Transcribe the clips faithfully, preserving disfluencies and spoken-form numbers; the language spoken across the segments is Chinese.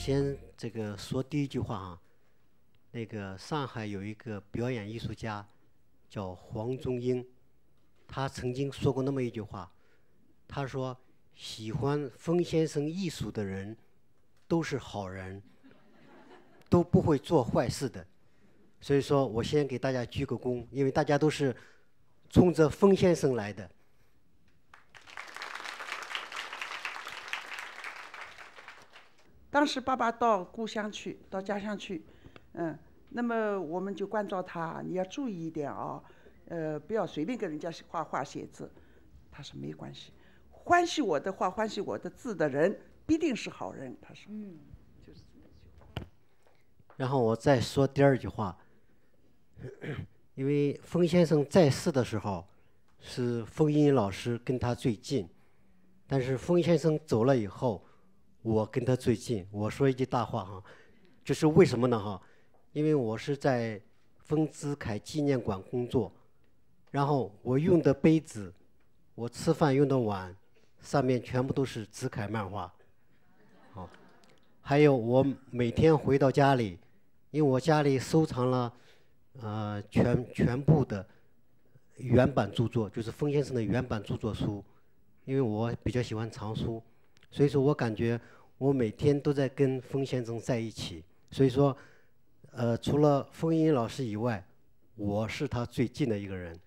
先这个说第一句话啊，那个上海有一个表演艺术家叫黄宗英，他曾经说过那么一句话，他说喜欢冯先生艺术的人都是好人，都不会做坏事的。所以说我先给大家鞠个躬，因为大家都是冲着冯先生来的。 当时爸爸到故乡去，到家乡去，嗯，那么我们就关照他，你要注意一点啊，呃，不要随便跟人家画画写字。他说没关系，欢喜我的画、欢喜我的字的人必定是好人。他说，嗯，就是这么一句话。 然后我再说第二句话，因为冯先生在世的时候，是冯英老师跟他最近，但是冯先生走了以后，我跟他最近。我说一句大话哈，这是为什么呢哈？因为我是在丰子恺纪念馆工作，然后我用的杯子，我吃饭用的碗，上面全部都是子恺漫画。好，还有我每天回到家里，因为我家里收藏了呃全全部的原版著作，就是冯先生的原版著作书，因为我比较喜欢藏书，所以说我感觉我每天都在跟冯先生在一起，所以说，呃，除了冯英老师以外，我是他最近的一个人。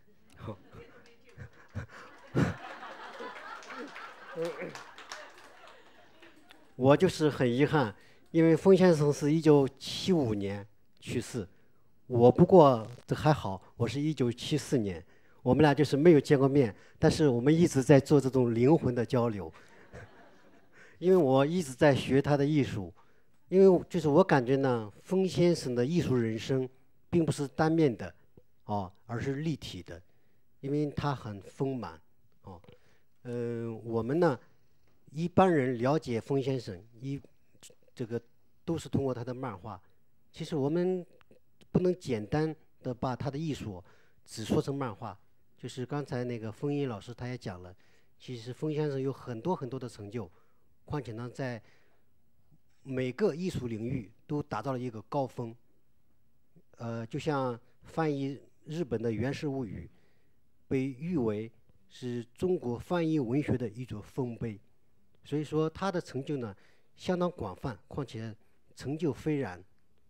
我就是很遗憾，因为冯先生是一九七五年去世，我不过这还好，我是一九七四年，我们俩就是没有见过面，但是我们一直在做这种灵魂的交流。因为我一直在学他的艺术，因为就是我感觉呢，冯先生的艺术人生并不是单面的，哦，而是立体的，因为他很丰满，哦，嗯、呃，我们呢，一般人了解冯先生，一这个都是通过他的漫画，其实我们不能简单的把他的艺术只说成漫画，就是刚才那个冯英老师他也讲了，其实冯先生有很多很多的成就。况且呢，在每个艺术领域都达到了一个高峰。呃，就像翻译日本的《源氏物语》，被誉为是中国翻译文学的一座丰碑。所以说，他的成就呢相当广泛，况且成就斐然。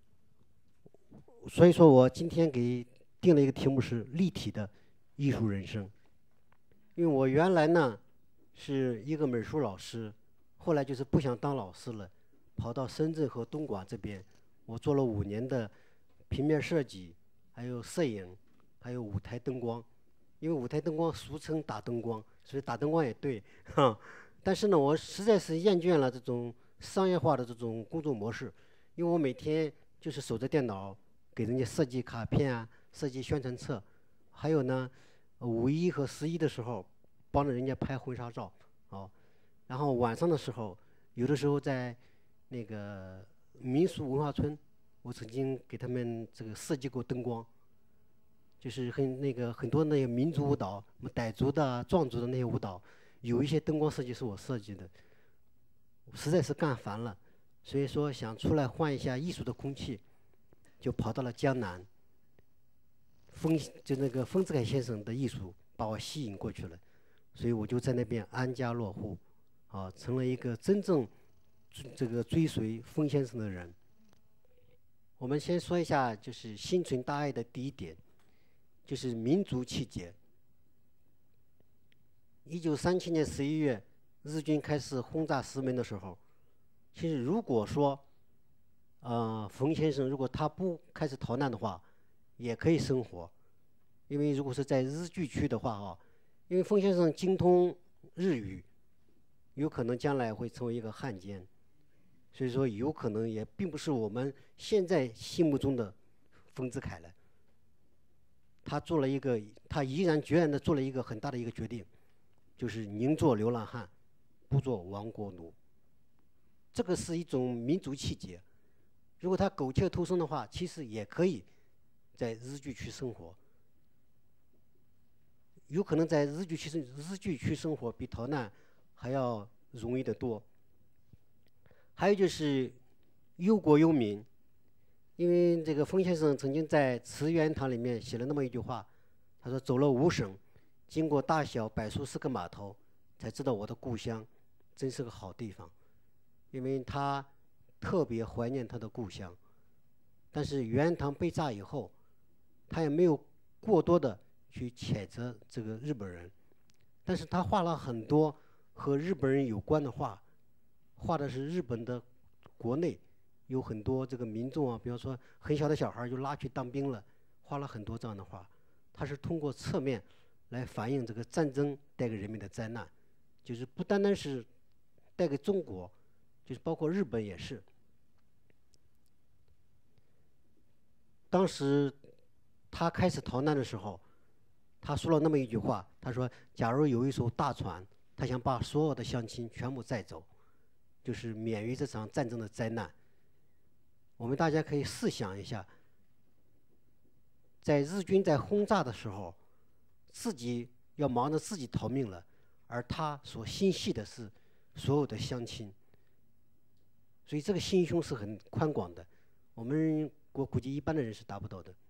所以说我今天给定了一个题目是立体的艺术人生。因为我原来呢是一个美术老师。后来就是不想当老师了，跑到深圳和东莞这边，我做了五年的平面设计，还有摄影，还有舞台灯光。因为舞台灯光俗称打灯光，所以打灯光也对哈。但是呢，我实在是厌倦了这种商业化的这种工作模式，因为我每天就是守着电脑给人家设计卡片啊，设计宣传册，还有呢，五一和十一的时候帮着人家拍婚纱照，哦。然后晚上的时候，有的时候在那个民俗文化村，我曾经给他们这个设计过灯光，就是很那个很多那个民族舞蹈，什么傣族的、壮族的那些舞蹈，有一些灯光设计是我设计的，实在是干烦了，所以说想出来换一下艺术的空气，就跑到了江南。丰就那个丰子恺先生的艺术把我吸引过去了，所以我就在那边安家落户。啊，成了一个真正这个追随冯先生的人。我们先说一下，就是心存大爱的第一点，就是民族气节。一九三七年十一月，日军开始轰炸石门的时候，其实如果说，呃，冯先生如果他不开始逃难的话，也可以生活，因为如果是在日据区的话啊，因为冯先生精通日语。有可能将来会成为一个汉奸，所以说有可能也并不是我们现在心目中的丰子恺了。他做了一个，他毅然决然地做了一个很大的一个决定，就是宁做流浪汉，不做亡国奴。这个是一种民族气节。如果他苟且偷生的话，其实也可以在日据区生活。有可能在日据区生日据区生活比逃难还要容易得多。还有就是忧国忧民。因为这个冯先生曾经在《词园堂》里面写了那么一句话，他说：“走了五省，经过大小百数十个码头，才知道我的故乡真是个好地方。”因为他特别怀念他的故乡。但是元安堂被炸以后，他也没有过多的去谴责这个日本人，但是他画了很多和日本人有关的画，画的是日本的国内有很多这个民众啊，比方说很小的小孩就拉去当兵了，画了很多这样的画。他是通过侧面来反映这个战争带给人民的灾难，就是不单单是带给中国，就是包括日本也是。当时他开始逃难的时候，他说了那么一句话，他说：“假如有一艘大船，他想把所有的乡亲全部载走，就是免于这场战争的灾难。”我们大家可以试想一下，在日军在轰炸的时候，自己要忙着自己逃命了，而他所心系的是所有的乡亲，所以这个心胸是很宽广的，我们我估计一般的人是达不到的。